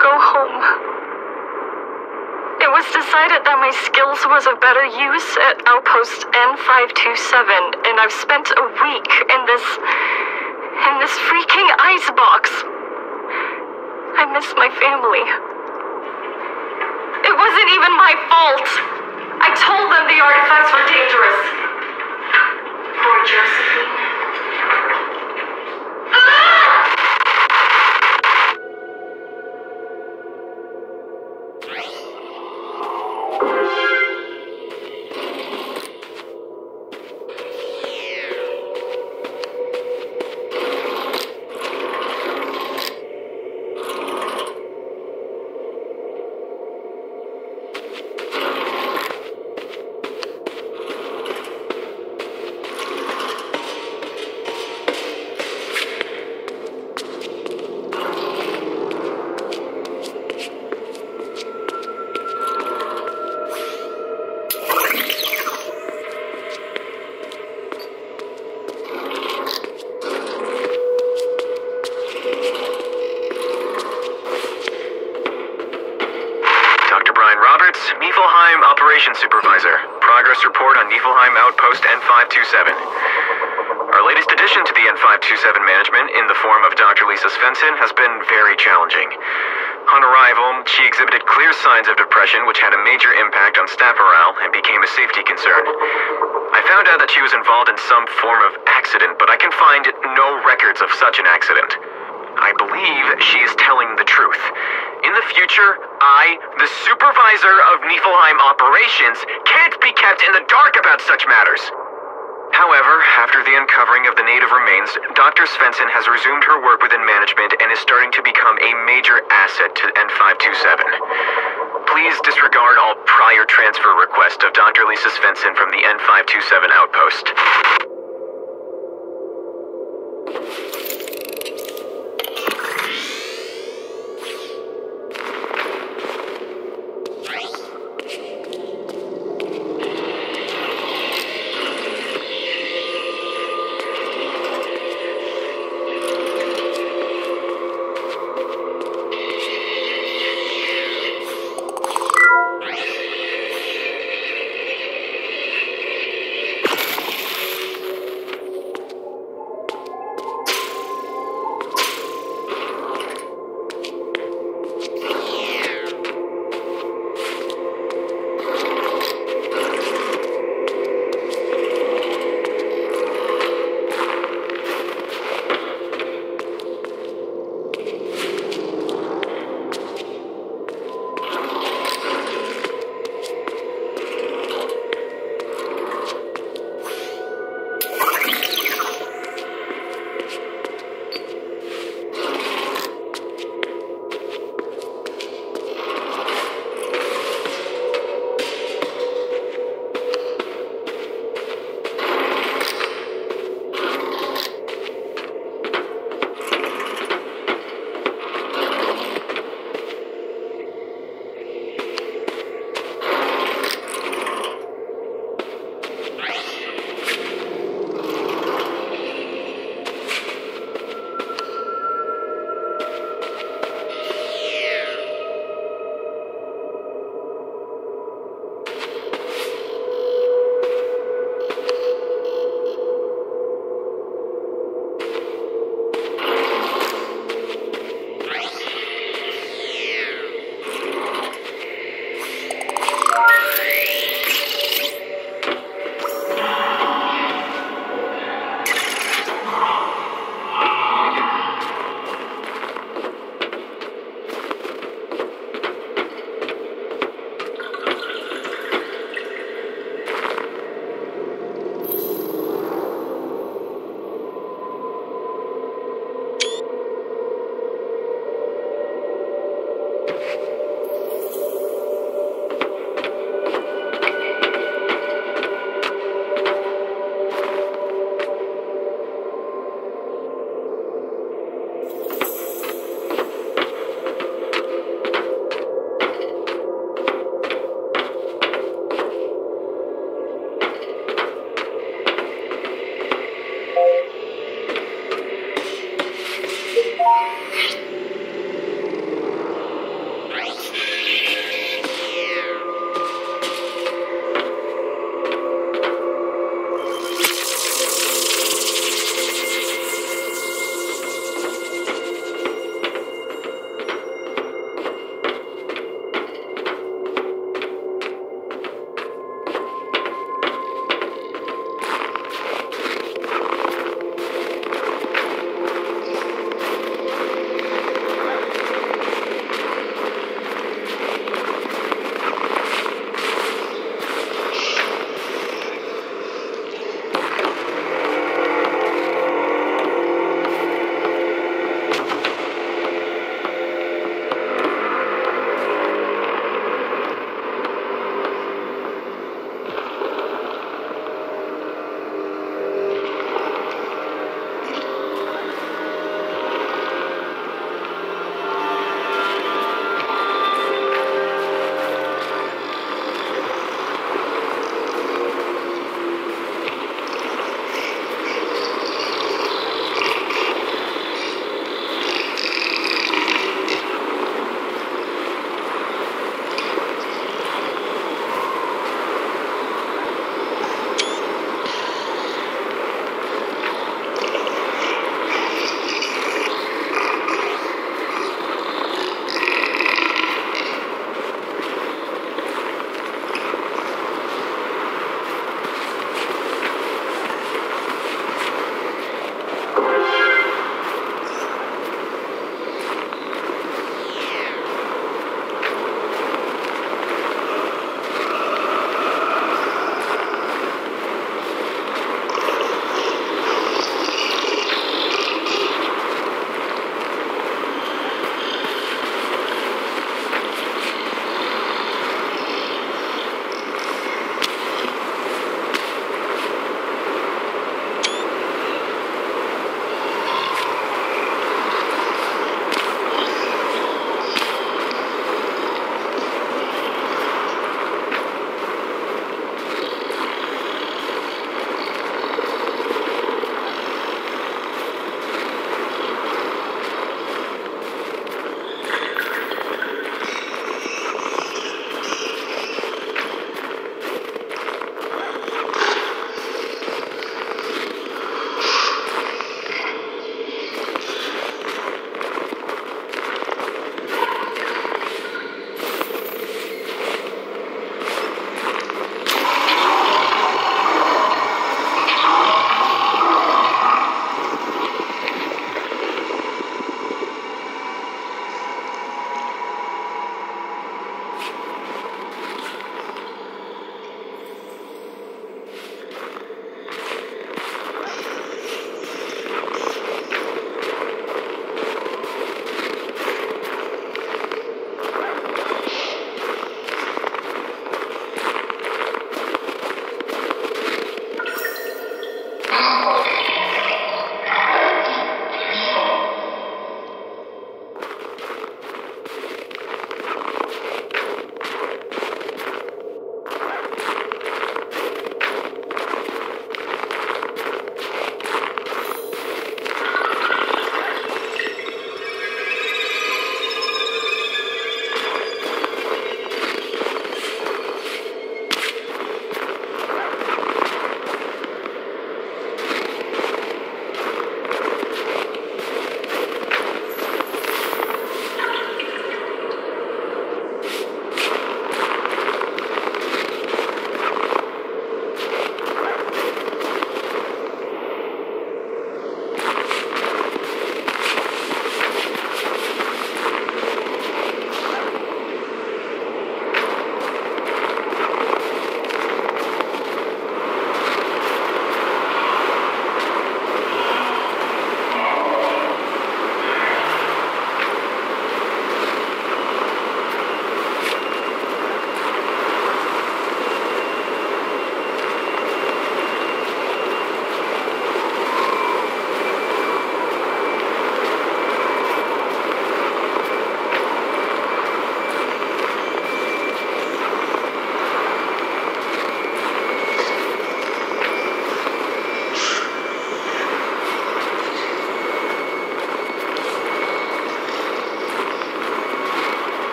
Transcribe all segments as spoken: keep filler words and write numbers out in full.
go home. It was decided that my skills was of better use at Outpost N five two seven, and I've spent a week in this... in this freaking icebox. I miss my family. It wasn't even my fault. I told them the artifacts were dangerous. Poor Josephine. Supervisor. Progress report on Niflheim Outpost N five two seven. Our latest addition to the N five two seven management, in the form of Doctor Lisa Svensson, has been very challenging. On arrival, she exhibited clear signs of depression, which had a major impact on staff morale and became a safety concern. I found out that she was involved in some form of accident, but I can find no records of such an accident. I believe she is telling the truth. In the future, I, the supervisor of Niflheim operations, can't be kept in the dark about such matters. However, after the uncovering of the native remains, Doctor Svensson has resumed her work within management and is starting to become a major asset to N five two seven. Please disregard all prior transfer requests of Doctor Lisa Svensson from the N five two seven outpost.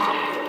Come.